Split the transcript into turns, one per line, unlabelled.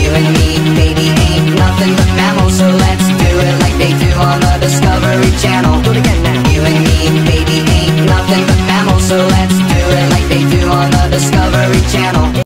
You and me, baby, ain't nothing but mammals, so let's